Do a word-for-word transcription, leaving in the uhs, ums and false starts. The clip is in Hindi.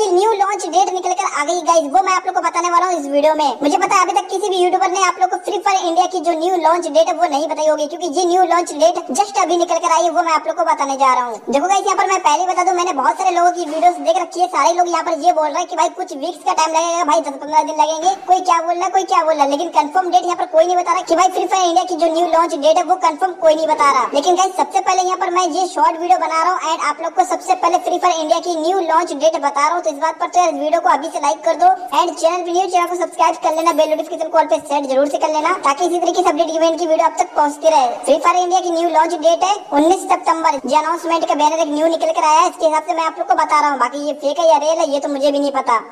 की न्यू लॉन्च डेट निकल कर आ गई गाइस, वो मैं आप लोग को बताने वाला हूँ इस वीडियो में। मुझे पता है अभी तक किसी भी यूट्यूबर ने आप लोग को फ्री फायर इंडिया की जो न्यू लॉन्च डेट है वो नहीं बताई होगी, क्योंकि ये न्यू लॉन्च डेट जस्ट अभी निकल कर आई है, वो मैं आप लोग को बताने जा रहा हूँ। देखो गाइस, यहाँ पर मैं पहले बता दूं, मैंने बहुत सारे लोगों की वीडियोस देख रखी है। सारे लोग यहाँ पर ये बोल रहे हैं कि भाई कुछ वीक्स का टाइम लगेगा, भाई दस पंद्रह दिन लगेंगे, कोई क्या बोल रहा है कोई क्या बोल रहा है, लेकिन कंफर्म डेट यहाँ पर कोई नहीं बता रहा कि भाई फ्री फायर इंडिया की जो न्यू लॉन्च डेट है वो कंफर्म कोई नहीं बता रहा। लेकिन गाइस, सबसे पहले यहाँ पर मैं ये शॉर्ट वीडियो बना रहा हूँ एंड आप लोग को सबसे पहले फ्री फायर इंडिया की न्यू लॉन्च डेट बता रहा हूँ। तो इस बात पर तो इस वीडियो को अभी से लाइक कर दो एंड चैनल पे न्यू चैनल को सब्सक्राइब कर लेना, बेल नोटिफिकेशन कॉल पे सेट जरूर से कर लेना, ताकि इसी तरीके से अपडेट इवेंट की वीडियो अब तक पहुंचती रहे। फ्री फायर इंडिया की न्यू लॉन्च डेट है उन्नीस सितंबर। ये अनाउंसमेंट का बैनर एक न्यू निकल कर आया है, इसके हिसाब से मैं आप लोग को बता रहा हूँ। बाकी ये फेक है या रियल है ये तो मुझे भी नहीं पता।